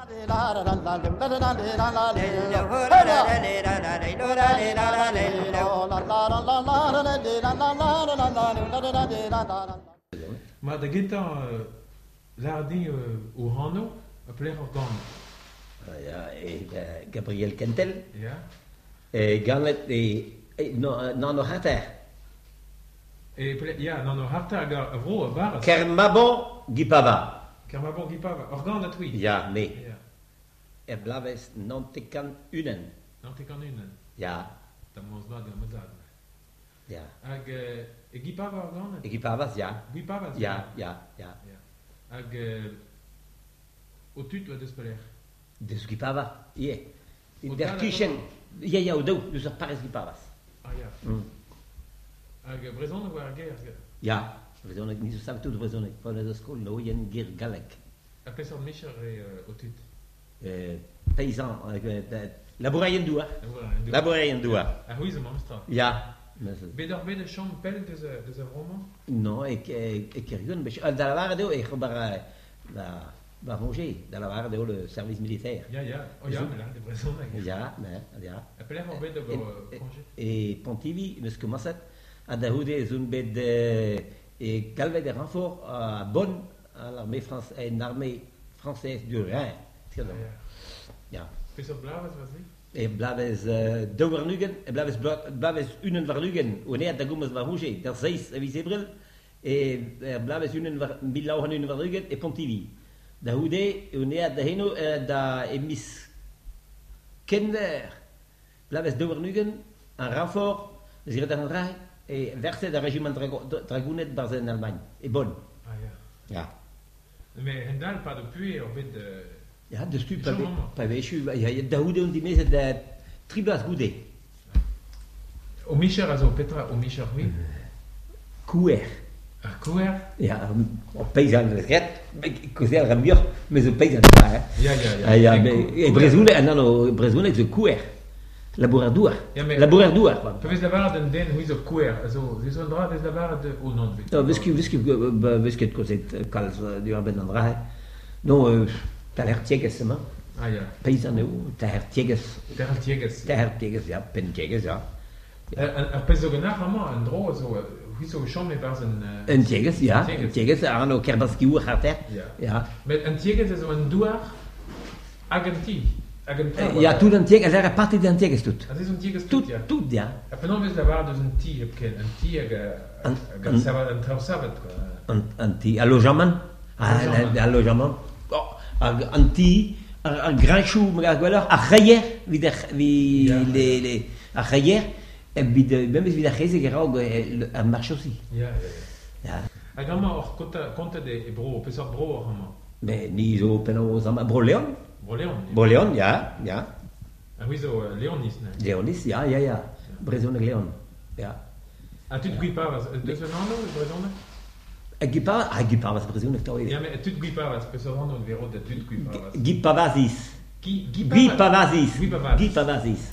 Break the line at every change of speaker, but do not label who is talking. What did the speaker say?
Maar de gitaar laarding Urano, appelé organ.
Ja, Gabriel Kentel.
Ja.
Ganet non hata.
Ja, dan nog harta ga vroeg baras.
Kermabon gipava.
Kermabon gipava. Organ dat wie.
Ja, nee.
Ja.
Blaves non te kan unen.
Dan te kan unen.
Ja.
Dan moet dat dan met dat.
Ja.
Ag gipava organ.
Gipavas, ja.
Gipava.
Ja.
Ag otut wat speler.
Dus gipava, ie. In der kitchen. Ja, dus er pares gipavas.
Ah ja. Ag brezon war guerre.
Ja. We doen het niet zo sterk toe, we doen het van de school, nou je geer galek.
Apesar mischer otut.
Paysan, labourien doua. Labourien doua.
Ah oui, c'est monstre.
Ja.
Bedor de champ pel de roman.
Non, ik rien, mais dans la barre de ik va manger dans la barre de le service militaire.
Ja. Oh ja, mais là de brezon.
Ja, mais ja.
Appeler en bed de congé.
Et Pontivy, parce que moi ça à Daoudé zo'n bed et calvé des renforts à Bonn à l'armée française, une armée française du Rhin. Ja.
Is op Blavas was niet?
E blaves de vernugen, e blaves unen vernugen, wanneer da gumes va rouge, der 6 visible, e blaves unen bilauhan unen vernugen e Pontivy. Da hude, wanneer da heno da emis kinder, blaves de vernugen, un renfort, zire dan rai, e verse da regiment dragounet bar en Allemagne, e bon.
Ah ja.
Ja.
Mais Hendal pas depuis op bed
Ja, dus tu pas vécu, ja, da hude und die mese da tribas hude.
O mischer also Petra o mischer oui.
Couer.
A couer?
Ja, op paysan red, così al rambio, mais o paysan pa,
Ja.
Ja, e Brezune, no, Brezune ze couer. Laboradour.
Ja, mais
Laboradour.
Peves la barre den huiz o couer, also sie sollen dra des la barre de o non.
No, visket coset calz du ben andra. No, taler tieges ma.
Ah ja.
Paysan o taler tieges.
Der
Tieges, ja, pen tieges, ja.
A peso genach ama en dro so huiz o champ mais bars
En tieges, ja. Tieges, arno kerbaski u harter. Ja.
Met en tieges is een douar agenti.
Ja, tout en tieges, era parte de tieges tot.
Dat is een tieges
Tout,
ja.
tout, ja.
A penon ves la barre dus een tie heb ken, een tie een trausavet.
Anti allogement. Allogement. Anti un grand chou, alors à Rayer, les à Rayer, et même si la Rayer gerog a marche aussi.
Ja. Agama or conta de bro, pesor bro agama.
Mais ni zo peno zama Broleon.
Broleon.
Broleon, ja.
Ah oui, so Leonis ne.
Leonis, ja. Brezon Leon. Ja.
A tu gui pas de ce nom Brezone?
Gipar was Brezon to.
Ja, mais tu gui pas pesor nom vero de tu gui pas.
Gipavazis. Gipavazis.